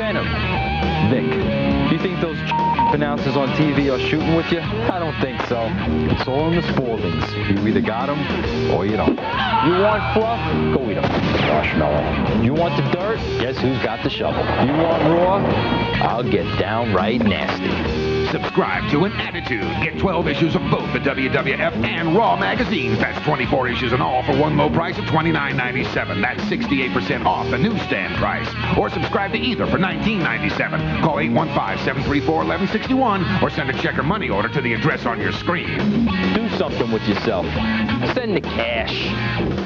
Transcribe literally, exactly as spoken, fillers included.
Phantom. Vic, you think those announcers on T V are shooting with you? I don't think so. It's all in the Spauldings. You either got them or you don't. You want fluff? Go eat them. Marshmallow. You want the dirt? Guess who's got the shovel? You want raw? I'll get downright nasty. Subscribe to An Attitude. Get twelve issues of both the W W F and Raw magazines. That's twenty-four issues in all for one low price of twenty-nine ninety-seven. That's sixty-eight percent off the newsstand price. Or subscribe to either for nineteen ninety-seven. Call eight one five, seven three four, one one six one or send a check or money order to the address on your screen. Do something with yourself. Send the cash.